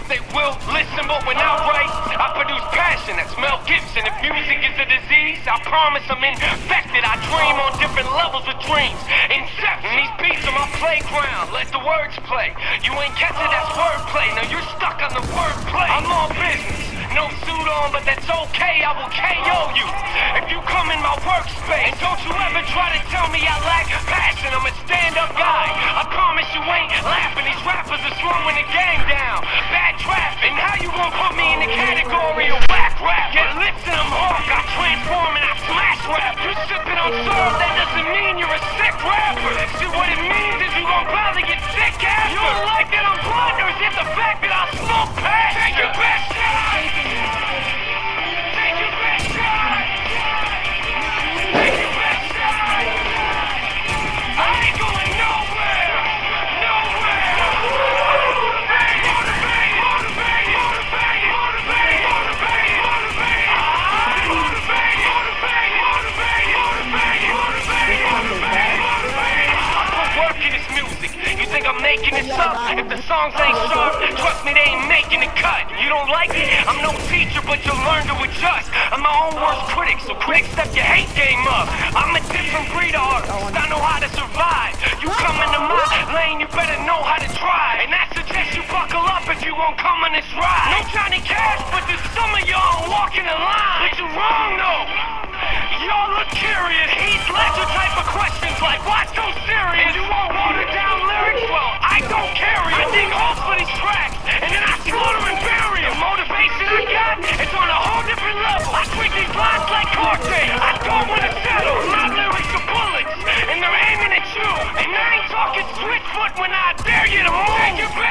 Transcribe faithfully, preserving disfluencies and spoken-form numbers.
they will listen, but when I write, I produce passion. That's Mel Gibson. If music is a disease, I promise I'm infected. I dream on different levels of dreams. Inception. These beats are my playground. Let the words play. You ain't catch it, that's wordplay. Now you're stuck on the wordplay. I'm all business. No suit on, but that's okay. I will K O you if you come in my workspace. And don't you ever try to tell me I lack passion. I'm a stand-up guy. I promise you ain't laughing. These rappers are slowing the game down. Bad traffic. And how you gonna put me in the category of whack rap? Get lips and I'm hawk. I transform and I smash rap. You sipping on syrup, that doesn't mean you're a sick rapper. See, what it means is you gon' probably get sick after. You don't like that I'm blunt, or is it the fact that I smoke passion? Take your best shot. Take your best shot. Take your best shot. I ain't going nowhere. Nowhere. Motivate, motivate, motivate, motivate, motivate, motivate, motivate. Motivate, motivate, motivate, motivate, motivate, motivate, motivate. I put work in this music. You think I'm making this up? If the songs ain't sharp, trust me, they ain't making the cut. You don't like it? I'm no teacher, but you'll learn to adjust. I'm my own worst critic, so critics step your hate game up. I'm a different breed of artist. I know how to survive. You come into my lane, you better know how to try. And I suggest you buckle up if you won't come on this ride. No Johnny Cash, but there's some of y'all walking the line. But you're wrong, though. Y'all look curious. Heath Ledger type of questions like, why so serious? And you won't water down lyrics? Well, I don't carry it. I dig holes for these tracks, and then I slaughter and bury them. The motivation I got is on a whole different level. I tweak these lines like Cortez. I don't want to settle. My lyrics are bullets, and they're aiming at you. And I ain't talking switchfoot when I dare you to move. Take your